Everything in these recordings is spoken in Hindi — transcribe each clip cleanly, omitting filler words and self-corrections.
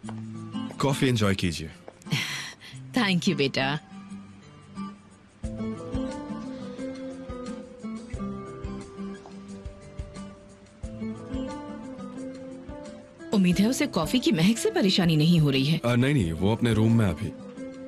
कॉफी एंजॉय कीजिए। थैंक यू बेटा। उम्मीद है उसे कॉफी की महक से परेशानी नहीं हो रही है। नहीं नहीं, वो अपने रूम में अभी।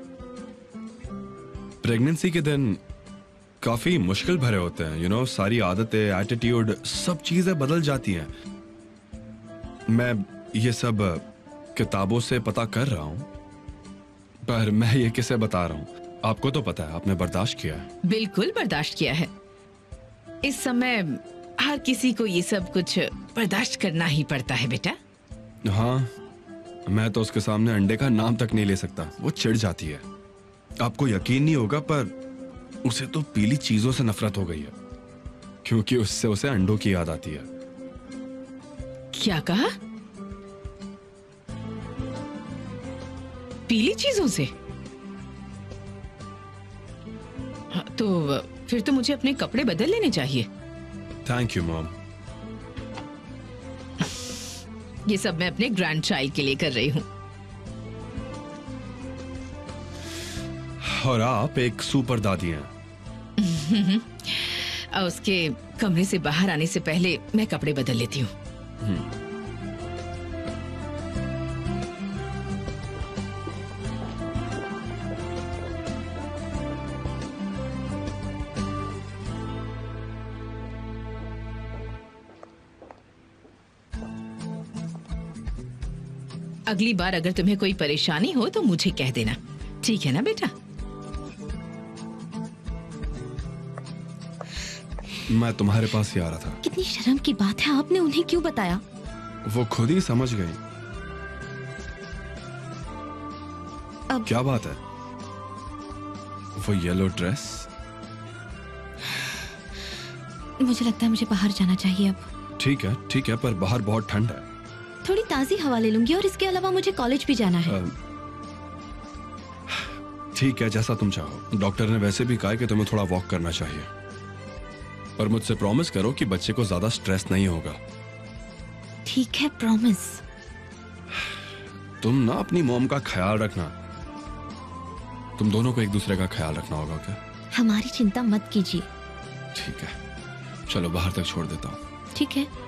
प्रेगनेंसी के दिन काफी मुश्किल भरे होते हैं, यू नो, सारी आदतें, एटीट्यूड, सब चीजें बदल जाती हैं। मैं ये सब किताबों से पता कर रहा हूं, पर मैं ये किसे बता रहा हूं? आपको तो पता है, आपने बर्दाश्त किया है। बिल्कुल बर्दाश्त किया है। इस समय हर किसी को ये सब कुछ बर्दाश्त करना ही पड़ता है बेटा। हाँ, मैं तो उसके सामने अंडे का नाम तक नहीं ले सकता, वो चिढ़ जाती है। आपको यकीन नहीं होगा, पर उसे तो पीली चीजों से नफरत हो गई है, क्योंकि उससे उसे अंडों की याद आती है। क्या कहा? पीली चीजों से? तो फिर तो मुझे अपने कपड़े बदल लेने चाहिए। Thank you mom. ये सब मैं अपने ग्रैंड चाइल्ड के लिए कर रही हूँ। और आप एक सुपर दादी हैं। उसके कमरे से बाहर आने से पहले मैं कपड़े बदल लेती हूँ। अगली बार अगर तुम्हें कोई परेशानी हो तो मुझे कह देना, ठीक है ना बेटा? मैं तुम्हारे पास ही आ रहा था। कितनी शर्म की बात है, आपने उन्हें क्यों बताया? वो खुद ही समझ गई। अब क्या बात है? वो येलो ड्रेस? मुझे लगता है मुझे बाहर जाना चाहिए अब। ठीक है, पर बाहर बहुत ठंड है। थोड़ी ताजी हवा ले लूंगी, और इसके अलावा मुझे कॉलेज भी जाना है। ठीक है, जैसा तुम चाहो। डॉक्टर ने वैसे भी कहा कि तुम्हें थोड़ा वॉक करना चाहिए, और मुझसे प्रॉमिस करो कि बच्चे को ज्यादा स्ट्रेस नहीं होगा। ठीक है, प्रॉमिस। तुम ना अपनी मॉम का ख्याल रखना। तुम दोनों को एक दूसरे का ख्याल रखना होगा, क्या? हमारी चिंता मत कीजिए। ठीक है, चलो बाहर तक छोड़ देता हूँ। ठीक है।